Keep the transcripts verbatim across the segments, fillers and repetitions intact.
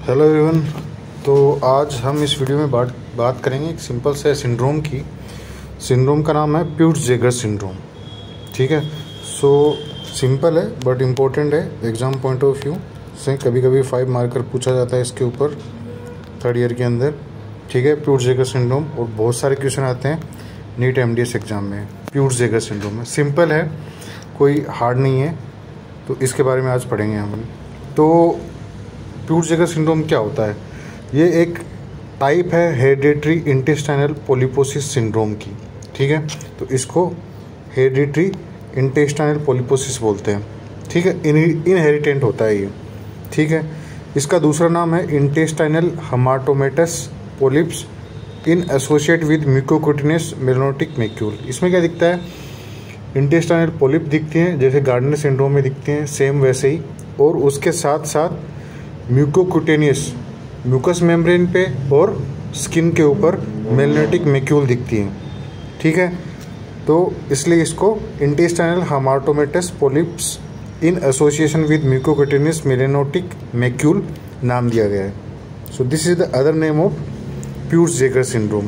Hello everyone. तो आज हम इस वीडियो में बात बात करेंगे एक सिंपल से सिंड्रोम की। सिंड्रोम का नाम है प्यूट्स-जेगर सिंड्रोम। ठीक है, सो सिंपल है बट इम्पोर्टेंट है एग्ज़ाम पॉइंट ऑफ व्यू से। कभी कभी फाइव मार्कर पूछा जाता है इसके ऊपर थर्ड ईयर के अंदर। ठीक है, प्यूट्स-जेगर सिंड्रोम, और बहुत सारे क्वेश्चन आते हैं NEET M D S exam में प्यूट्स-जेगर सिंड्रोम में। सिंपल है, कोई हार्ड नहीं है, तो इसके बारे में आज पढ़ेंगे हम। तो प्यूट्स-जेगर सिंड्रोम क्या होता है? ये एक टाइप है हेरिडिटरी इंटेस्टाइनल पॉलीपोसिस सिंड्रोम की। ठीक है, तो इसको हेरिडिटरी इंटेस्टाइनल पॉलीपोसिस बोलते हैं। ठीक है, इनहेरिटेंट होता है ये। ठीक है, इसका दूसरा नाम है intestinal hamartomatous polyps in associate with mucocutaneous melanotic macule. इसमें क्या दिखता है? इंटेस्टाइनल पॉलिप दिखती हैं जैसे गार्डनर सिंड्रोम में दिखते हैं, सेम वैसे ही, और उसके साथ साथ म्यूकोकुटेनियस म्यूकस मेम्ब्रेन पे और स्किन के ऊपर मेलानोटिक मैक्यूल दिखती हैं। ठीक है, तो इसलिए इसको intestinal hamartomatous polyps in association with mucocutaneous melanotic macule नाम दिया गया है। So this is the other name of Peutz Jeghers syndrome.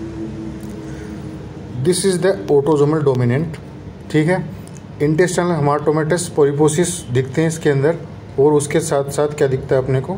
This is the autosomal dominant. ठीक है, इंटेस्टाइनल हेमाटोमेटस पॉलिपोसिस दिखते हैं इसके अंदर, और उसके साथ साथ क्या दिखता है अपने को?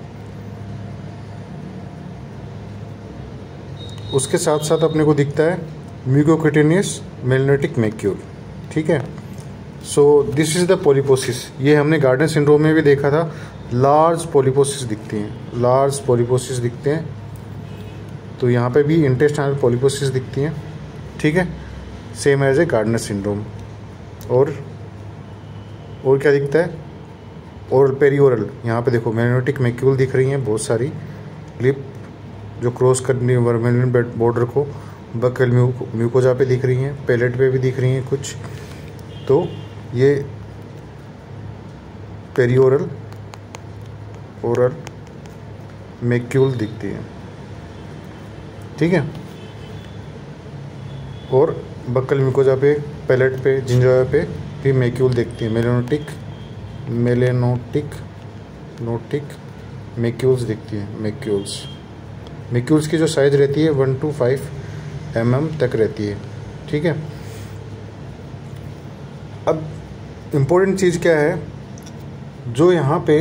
उसके साथ साथ अपने को दिखता है म्यूकोकुटेनियस मेलानोटिक मैक्यूल। ठीक है, so this is the polyposis. ये हमने गार्डनर सिंड्रोम में भी देखा था, लार्ज पॉलिपोसिस दिखती हैं, लार्ज पॉलिपोसिस दिखते हैं। तो यहाँ पे भी इंटेस्टाइनल पॉलिपोसिस दिखती हैं। ठीक है, same as a Gardner syndrome. और और क्या दिखता है? और पेरियोरल, यहाँ पे देखो मेलानोटिक मैक्यूल दिख रही हैं बहुत सारी, लिप जो क्रॉस करनी है वर्मेलिन बॉर्डर को, बकल म्यूकोजा पे दिख रही हैं, पैलेट पे भी दिख रही हैं कुछ। तो ये पेरियोरल ओरल मैक्यूल दिखती है। ठीक है, और बकल म्यूकोजा पे, पैलेट पे, जिंजोया पे भी मैक्यूल दिखती है। मेलानोटिक मेलेनोटिक नोटिक मैक्यूल्स दिखती है। मैक्यूल्स मैक्यूल्स की जो साइज रहती है one to five M M तक रहती है। ठीक है, अब इम्पोर्टेंट चीज़ क्या है? जो यहाँ पे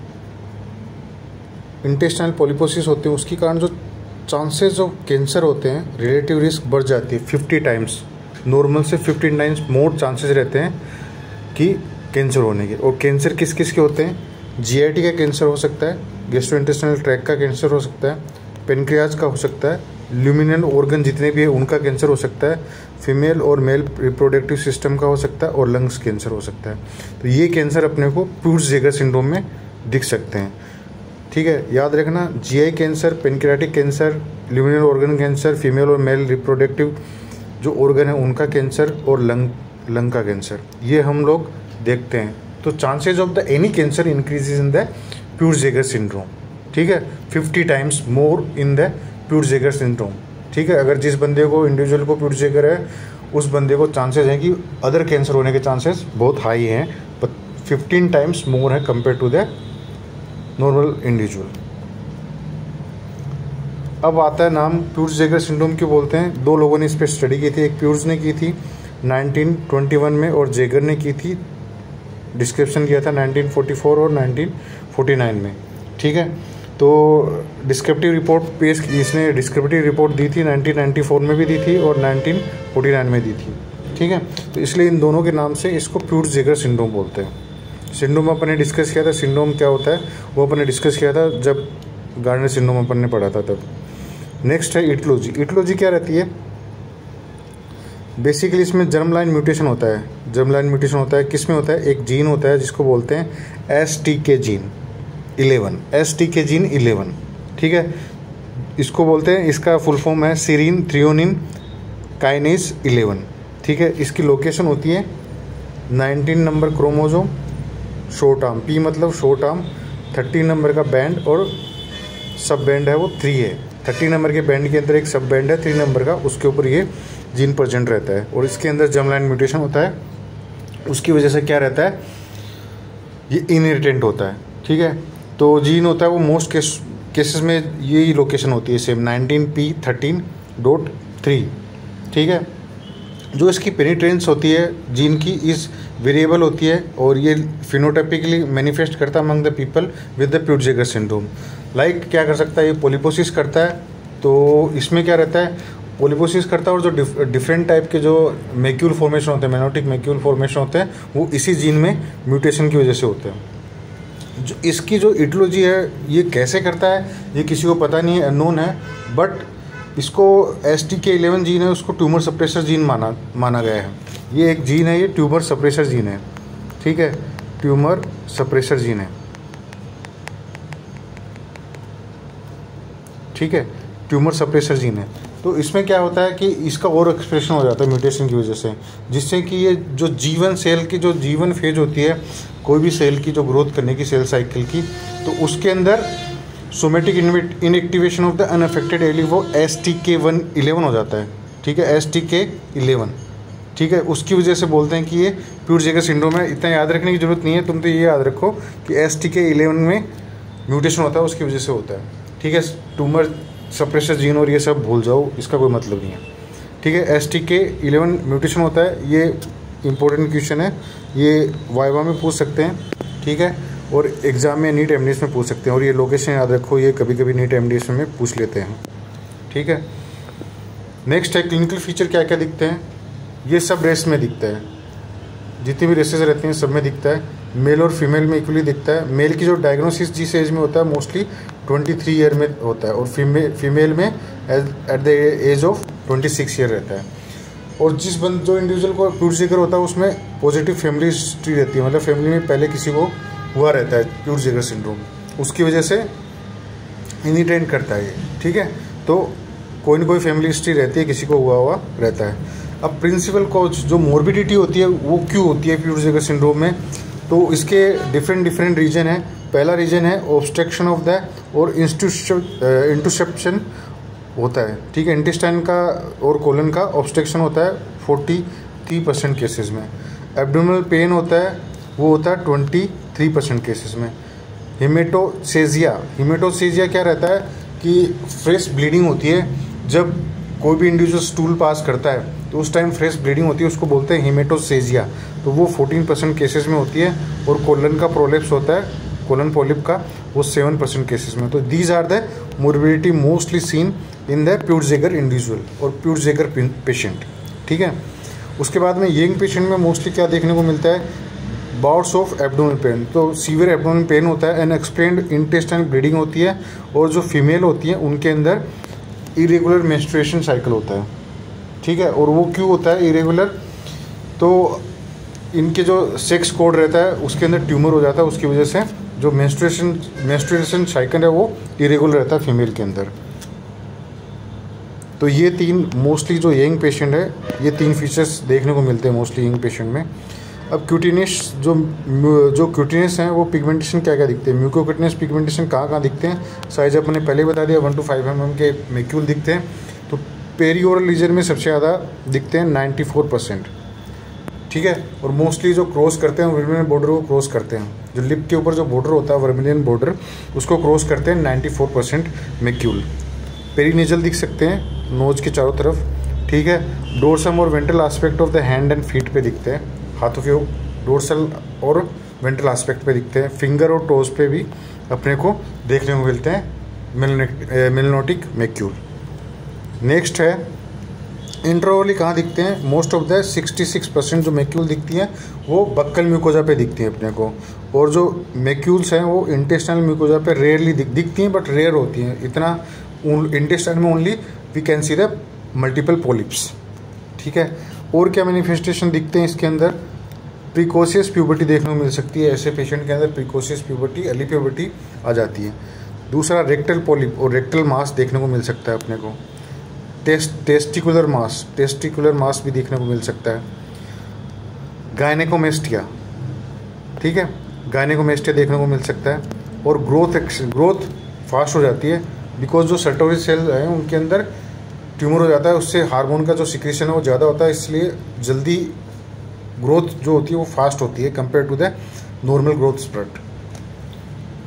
इंटेस्टाइनल पॉलिपोसिस होते हैं उसके कारण जो चांसेस ऑफ कैंसर होते हैं, रिलेटिव रिस्क बढ़ जाती है फिफ्टी टाइम्स। नॉर्मल से फिफ्टीन टाइम्स मोर चांसेस रहते हैं कि कैंसर होने के। और कैंसर किस किस के होते हैं? जी आई टी का कैंसर हो सकता है, गैस्ट्रोइंटेस्टाइनल ट्रैक्ट का कैंसर हो सकता है, पेनक्रियाज का हो सकता है, ल्यूमिनल ऑर्गन जितने भी है उनका कैंसर हो सकता है, फीमेल और मेल रिप्रोडक्टिव सिस्टम का हो सकता है, और लंग्स कैंसर हो सकता है। तो ये कैंसर अपने को प्यूट्स-जेगर सिंड्रोम में दिख सकते हैं। ठीक है, याद रखना, GI cancer, pancreatic cancer, luminal organ cancer, female और मेल रिप्रोडक्टिव जो ऑर्गन है उनका कैंसर, और लंग लंग का कैंसर, ये हम लोग देखते हैं। तो chances of the any cancer increases in the Peutz Jeghers syndrome. ठीक है, fifty times more in the Peutz Jeghers syndrome. ठीक है, अगर जिस बंदे को, इंडिविजुअल को प्यूट्स-जेगर है, उस बंदे को चांसेस हैं कि अदर कैंसर होने के चांसेस बहुत हाई हैं, बट फिफ्टीन टाइम्स मोर है compare to the normal individual. अब आता है नाम प्यूट्स-जेगर सिंड्रोम क्यों बोलते हैं? दो लोगों ने इस पर स्टडी की थी, एक प्यूट्स ने की थी नाइनटीन ट्वेंटी वन में, और जेगर ने की थी, डिस्क्रिप्शन किया था नाइनटीन फोर्टी फोर और नाइनटीन फोर्टी नाइन में। ठीक है, तो डिस्क्रिप्टिव रिपोर्ट पेश इसने डिस्क्रिप्टिव रिपोर्ट दी थी, नाइनटीन नाइंटी फोर में भी दी थी और नाइनटीन फोर्टी नाइन में दी थी। ठीक है, तो इसलिए इन दोनों के नाम से इसको प्यूट्स-जेगर सिंड्रोम बोलते हैं। सिंड्रोम अपन ने डिस्कस किया था, सिंड्रोम क्या होता है वो अपन ने डिस्कस किया था जब गार्डनर सिंड्रोम अपन ने पढ़ा था तब। नेक्स्ट है इटियोलॉजी। इटियोलॉजी क्या रहती है? बेसिकली इसमें जर्म लाइन म्यूटेशन होता है। जर्म लाइन म्यूटेशन होता है, किस में होता है? एक जीन होता है जिसको बोलते हैं S T K gene eleven, S T K gene eleven. ठीक है, इसको बोलते हैं, इसका फुल फॉर्म है सीरीन थ्रियोनिन काइनेज इलेवन। ठीक है, इसकी लोकेशन होती है nineteen number chromosome, short arm, P मतलब शॉर्ट आर्म, थर्टीन नंबर का बैंड, और सब बैंड है वो थ्री है। थर्टीन नंबर के बैंड के अंदर एक सब बैंड है थ्री नंबर का, उसके ऊपर ये जीन प्रेजेंट रहता है, और इसके अंदर जर्म लाइन म्यूटेशन होता है। उसकी वजह से क्या रहता है? ये इनहेरिटेंट होता है। ठीक है, तो जीन होता है वो मोस्ट केस केसेस में यही लोकेशन होती है same nineteen P thirteen dot three. ठीक है, जो इसकी पेनिट्रेंस होती है जीन की इस वेरिएबल होती है और ये फिनोटाइपिकली मैनिफेस्ट करता है among the people with the Peutz Jeghers syndrome. Like क्या कर सकता है, ये पोलिपोसिस करता है, तो इसमें क्या रहता है, पोलिपोसिस करता है और जो डिफरेंट टाइप के जो मैक्यूल फॉर्मेशन होते हैं, मेनोटिक मैक्यूल फॉर्मेशन होते हैं, वो इसी जीन में म्यूटेशन की वजह से होते हैं। जो इसकी जो इटियोलॉजी है ये कैसे करता है ये किसी को पता नहीं है, अननोन है, बट इसको S T K eleven gene है उसको ट्यूमर सप्रेसर जीन माना माना गया है। ये एक जीन है, ये ट्यूमर सप्रेसर जीन है। ठीक है, ट्यूमर सप्रेसर जीन है। ठीक है, ट्यूमर सप्रेसर जीन है। तो इसमें क्या होता है कि इसका और एक्सप्रेशन हो जाता है म्यूटेशन की वजह से, जिससे कि ये जो जीवन सेल की जो जीवन फेज होती है कोई भी सेल की जो ग्रोथ करने की सेल साइकिल की, तो उसके अंदर somatic inactivation of the unaffected allele वो S T K one eleven हो जाता है। ठीक है, एस टी के इलेवन। ठीक है, उसकी वजह से बोलते हैं कि ये प्यूट-जेगर सिंड्रोम है। इतना याद रखने की जरूरत नहीं है, तुम तो ये याद रखो कि एस टी के इलेवन में म्यूटेशन होता है, उसकी वजह से होता है। ठीक है, ट्यूमर सप्रेसर जीन और ये सब भूल जाओ, इसका कोई मतलब नहीं है। ठीक है, S T K eleven mutation होता है, ये इंपॉर्टेंट क्वेश्चन है, ये वाइवा में पूछ सकते हैं। ठीक है, और एग्ज़ाम में नीट एमडीएस में पूछ सकते हैं, और ये लोकेशन याद रखो, ये कभी कभी नीट एमडीएस में पूछ लेते हैं। ठीक है, नेक्स्ट है क्लिनिकल फीचर क्या क्या दिखते हैं। ये सब रेस में दिखता है, जितनी भी रेसेस रहती हैं सब में दिखता है, मेल और फीमेल में इक्वली दिखता है। मेल की जो डायग्नोसिस जिस एज में होता है मोस्टली तेईस ईयर में होता है, और फीमेल फीमेल में एट द एज ऑफ छब्बीस ईयर रहता है। और जिस बंद जो इंडिविजुअल को प्यूट-जेगर होता है उसमें पॉजिटिव फैमिली हिस्ट्री रहती है, मतलब फैमिली में पहले किसी को हुआ रहता है प्यूट-जेगर सिंड्रोम, उसकी वजह से इनिटेंट करता है ये। ठीक है, तो कोई ना कोई फैमिली हिस्ट्री रहती है, किसी को हुआ हुआ रहता है। अब प्रिंसिपल कॉज जो मोर्बिडिटी होती है वो क्यों होती है प्यूट-जेगर सिंड्रोम में, तो इसके डिफरेंट डिफरेंट रीजन है। पहला रीजन है ऑब्स्ट्रक्शन ऑफ द और इंटरसेप्शन होता है। ठीक है, इंटेस्टाइन का और कोलन का ऑब्स्ट्रक्शन होता है तैंतालीस परसेंट केसेस में। एब्डोमिनल पेन होता है वो होता है तेईस परसेंट केसेस में। हिमेटोसेजिया हिमेटोसेजिया क्या रहता है कि फ्रेश ब्लीडिंग होती है, जब कोई भी इंडिविजुअल स्टूल पास करता है तो उस टाइम फ्रेश ब्लीडिंग होती है, उसको बोलते हैं हिमेटोसेजिया, तो वो चौदह परसेंट केसेस में होती है। और कोलन का प्रोलेप्स होता है, कोलन पॉलिप का, वो सात परसेंट केसेस में। तो these are the morbidity mostly seen in the Peutz Jeghers individual और प्यूट-जेगर पेशेंट। ठीक है, उसके बाद में यंग पेशेंट में मोस्टली क्या देखने को मिलता है, बाउट्स ऑफ एब्डोमिनल पेन, तो सीवियर एब्डोमिनल पेन होता है, अनएक्सप्लेन्ड इंटेस्टाइनल ब्लीडिंग होती है, और जो फीमेल होती है उनके अंदर इरेगुलर मेंस्ट्रुएशन साइकिल होता है। ठीक है, और वो क्यों होता है इरेगुलर, तो इनके जो सेक्स कोड रहता है उसके अंदर ट्यूमर हो जाता है, उसकी वजह से जो मेंस्ट्रुएशन मेंस्ट्रुएशन साइकिल है वो इरेगुलर रहता है फीमेल के अंदर। तो ये तीन मोस्टली जो यंग पेशेंट है ये तीन फीचर्स देखने को मिलते हैं मोस्टली यंग पेशेंट में। अब क्यूटिनियस जो जो क्यूटिनियस हैं वो पिगमेंटेशन क्या क्या दिखते हैं, म्यूकोक्यूटिनियस पिगमेंटेशन कहाँ कहाँ दिखते हैं, साइज अपने पहले बता दिया, one to five M M के मैक्यूल दिखते हैं। तो पेरियोरल रीजन में सबसे ज़्यादा दिखते हैं चौरानवे परसेंट। ठीक है, और मोस्टली जो क्रॉस करते हैं वर्मिलियन बॉर्डर को क्रॉस करते हैं, जो लिप के ऊपर जो बॉर्डर होता है वर्मिलियन बॉर्डर उसको क्रॉस करते हैं चौरानवे परसेंट मैक्यूल। पेरीनेजल दिख सकते हैं नोज के चारों तरफ। ठीक है, डोर्सम और ventral aspect of the hand and feet पे दिखते हैं, हाथों के डोर्सल और वेंट्रल एस्पेक्ट पे दिखते हैं। फिंगर और टोज पे भी अपने को देखने को मिलते हैं मेलनोटिक मैक्यूल। नेक्स्ट है इंट्राओरली कहाँ दिखते हैं, मोस्ट ऑफ द छियासठ परसेंट जो मैक्यूल दिखती हैं वो बक्कल म्यूकोजा पे दिखती हैं अपने को, और जो मैक्यूल्स हैं वो इंटेस्टाइनल म्यूकोजा पे रेयरली दिख दिखती हैं, बट रेयर होती हैं। इतना इंटेस्टाइन में only we can see the multiple polyps. ठीक है, और क्या मैनिफेस्टेशन दिखते हैं इसके अंदर, प्रिकोशियस प्यूबर्टी देखने को मिल सकती है, ऐसे पेशेंट के अंदर प्रिकोशियस प्यूबर्टी अर्ली प्यूबर्टी आ जाती है। दूसरा रेक्टल पॉलिप और रेक्टल मास देखने को मिल सकता है अपने को। Test testicular mass testicular mass भी देखने को मिल सकता है। गायनेकोमेस्टिया, ठीक है, गायनेकोमेस्टिया देखने को मिल सकता है। और ग्रोथ ग्रोथ फास्ट हो जाती है, बिकॉज जो सर्टोरी सेल है उनके अंदर ट्यूमर हो जाता है, उससे हार्मोन का जो सिक्रेशन है वो ज़्यादा होता है, इसलिए जल्दी ग्रोथ जो होती है वो फास्ट होती है compare to the normal growth spread.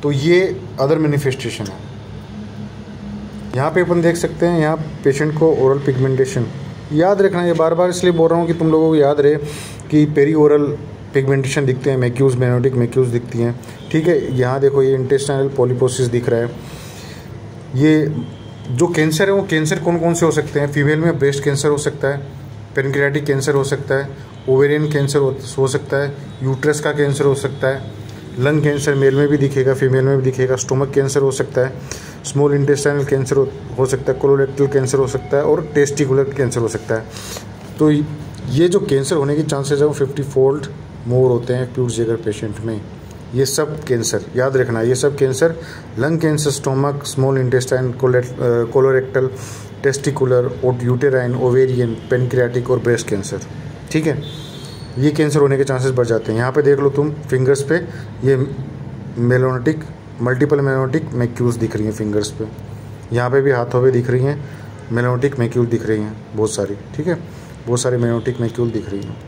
तो ये अदर मैनिफेस्टेशन है। यहाँ पे अपन देख सकते हैं, यहाँ पेशेंट को ओरल पिगमेंटेशन, याद रखना, ये बार बार इसलिए बोल रहा हूँ कि तुम लोगों को याद रहे कि पेरी ओरल पिगमेंटेशन दिखते हैं, मैक्यूज मेनोटिक मैक्यूज दिखती हैं, ठीक है। यहाँ देखो ये इंटेस्टाइनल पॉलीपोसिस दिख रहा है। ये जो कैंसर है वो कैंसर कौन कौन से हो सकते हैं? फीमेल में ब्रेस्ट कैंसर हो सकता है, पेनक्रियाटिक कैंसर हो सकता है, ओवेरियन कैंसर हो सकता है, यूट्रस का कैंसर हो सकता है, लंग कैंसर मेल में भी दिखेगा, फीमेल में भी दिखेगा, स्टोमक कैंसर हो सकता है, स्मॉल इंटेस्टाइनल कैंसर हो सकता है, कोलोरेक्टल कैंसर हो सकता है और टेस्टिकुलर कैंसर हो सकता है। तो ये जो कैंसर होने के चांसेस है वो फिफ्टी फोल्ड मोर होते हैं प्यूर्स जेगर पेशेंट में। ये सब कैंसर याद रखना, ये सब cancer, lung cancer, stomach, small intestine, colorectal, testicular, uterine, ovarian, pancreatic और ब्रेस्ट कैंसर, ठीक है। ये कैंसर होने के चांसेस बढ़ जाते हैं। यहाँ पे देख लो तुम फिंगर्स पे, ये मेलोनोटिक मल्टीपल मेलोनोटिक मैक्यूल्स दिख रही हैं फिंगर्स पे, यहाँ पे भी हाथों पे दिख रही हैं मेलोनोटिक मैक्यूल दिख रही हैं बहुत सारी, ठीक है, बहुत सारी मेलोनोटिक मैक्यूल दिख रही हैं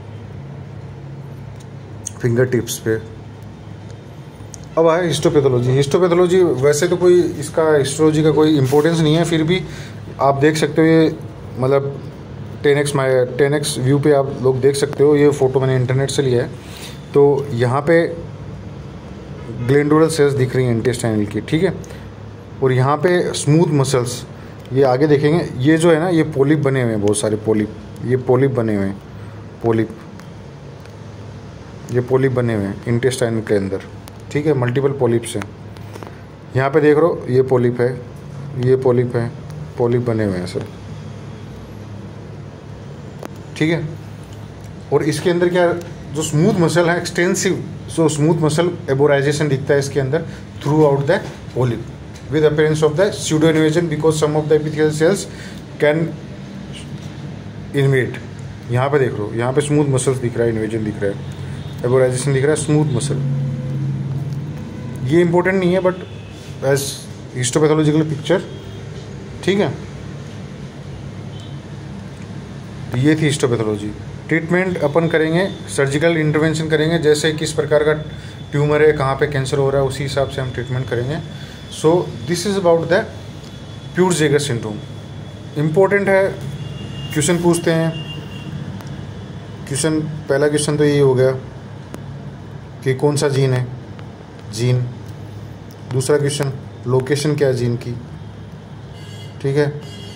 फिंगर टिप्स पे। अब आए हिस्टोपैथोलॉजी। हिस्टोपैथोलॉजी वैसे तो कोई इसका हिस्टोलॉजी का कोई इम्पोर्टेंस नहीं है, फिर भी आप देख सकते हो, ये मतलब ten X my ten X view पे आप लोग देख सकते हो, ये फ़ोटो मैंने इंटरनेट से लिया है। तो यहाँ पे ग्लैंडुलर सेल्स दिख रही हैं इंटेस्टाइनल की, ठीक है, और यहाँ पे स्मूथ मसल्स, ये आगे देखेंगे, ये जो है ना ये पोलिप बने हुए हैं, बहुत सारे पोलिप, ये पोलिप बने हुए हैं, पोलिप, ये पोलिप बने हुए हैं इंटेस्टाइन के अंदर, ठीक है, मल्टीपल पोलिप्स हैं। यहाँ पे देख रहे हो ये पोलिप है, ये पोलिप है, पोलिप बने हुए हैं सब, ठीक है। और इसके अंदर क्या, जो स्मूथ मसल है extensive, so smooth muscle arborization दिखता है इसके अंदर throughout the polyp with appearance of the pseudo invasion because some of the epithelial cells can invade। यहाँ पे देख लो, यहाँ पे स्मूथ मसल्स दिख रहा है, इन्वेजन दिख रहा है, एबोराइजेशन दिख रहा है, स्मूथ मसल। ये इंपॉर्टेंट नहीं है बट एज हिस्टोपैथोलॉजिकल पिक्चर, ठीक है। ये थी हिस्टोपैथोलॉजी। ट्रीटमेंट अपन करेंगे, सर्जिकल इंटरवेंशन करेंगे, जैसे किस प्रकार का ट्यूमर है, कहाँ पे कैंसर हो रहा है, उसी हिसाब से हम ट्रीटमेंट करेंगे। So this is about the Peutz जेगर सिंड्रोम। इम्पोर्टेंट है, क्वेश्चन पूछते हैं। क्वेश्चन, पहला क्वेश्चन तो यही हो गया कि कौन सा जीन है, जीन। दूसरा क्वेश्चन, लोकेशन क्या है जीन की, ठीक है।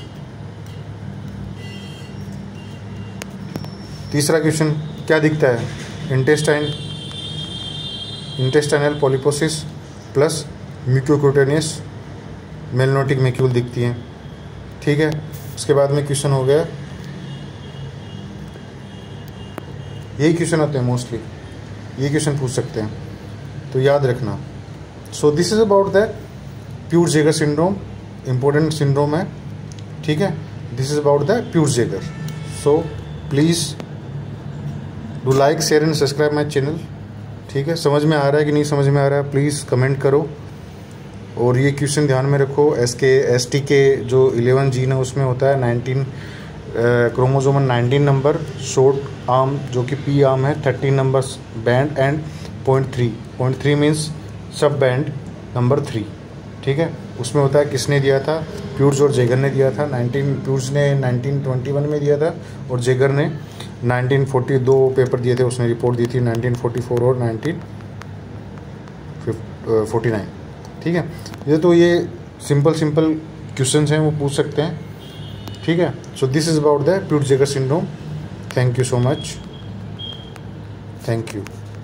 तीसरा क्वेश्चन, क्या दिखता है, intestine intestinal polyposis plus mucocutaneous melanotic macule दिखती हैं, ठीक है। उसके बाद में क्वेश्चन हो गया, यही क्वेश्चन आते हैं मोस्टली, ये क्वेश्चन पूछ सकते हैं, तो याद रखना। So this is about the Peutz जेगर सिंड्रोम, इम्पोर्टेंट सिंड्रोम है, ठीक है। This is about the Peutz जेगर। So please do like, share and subscribe my channel, ठीक है। समझ में आ रहा है कि नहीं समझ में आ रहा है, प्लीज़ कमेंट करो। और ये क्वेश्चन ध्यान में रखो, एस के एस टी के जो इलेवन जीन है उसमें होता है nineteen chromosomal nineteen number, short arm जो कि पी आर्म है thirteen number band and point three point three means sub band number three, ठीक है। उसमें होता है किसने दिया था, प्यूर्स और जेगर ने दिया था। नाइनटीन प्यूर्स ने नाइनटीन ट्वेंटी वन में दिया था और जेगर ने नाइनटीन फोर्टी दो पेपर दिए थे, उसने रिपोर्ट दी थी नाइनटीन फोर्टी फोर और नाइनटीन फोर्टी नाइन, ठीक है। ये तो ये सिंपल सिंपल क्वेश्चंस हैं, वो पूछ सकते हैं, ठीक है। So this is about the Peutz जेगर syndrome. Thank you so much, thank you.